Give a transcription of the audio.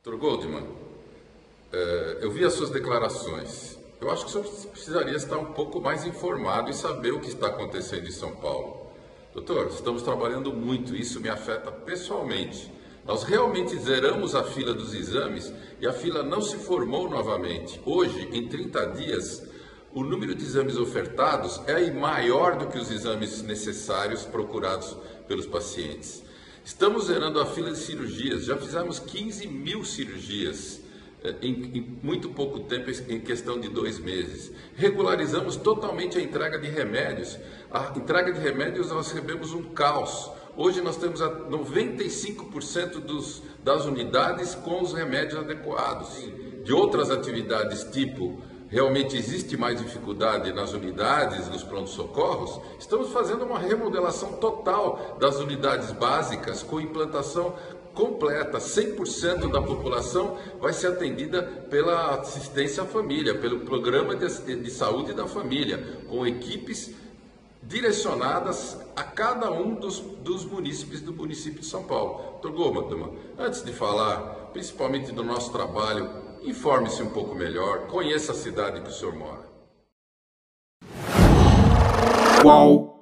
Dr. Goldman, eu vi as suas declarações. Eu acho que o senhor precisaria estar um pouco mais informado e saber o que está acontecendo em São Paulo. Doutor, estamos trabalhando muito, isso me afeta pessoalmente. Nós realmente zeramos a fila dos exames e a fila não se formou novamente. Hoje, em 30 dias, o número de exames ofertados é maior do que os exames necessários procurados pelos pacientes. Estamos zerando a fila de cirurgias, já fizemos 15 mil cirurgias em muito pouco tempo, em questão de 2 meses. Regularizamos totalmente a entrega de remédios. A entrega de remédios nós recebemos um caos. Hoje nós temos 95% das unidades com os remédios adequados. De outras atividades tipo, realmente existe mais dificuldade nas unidades, nos pronto-socorros, estamos fazendo uma remodelação total das unidades básicas com implantação completa. 100% da população vai ser atendida pela assistência à família, pelo programa de saúde da família, com equipes direcionadas a cada um dos munícipes do município de São Paulo. Dr. Goldman, antes de falar, principalmente do nosso trabalho, informe-se um pouco melhor, conheça a cidade que o senhor mora. Qual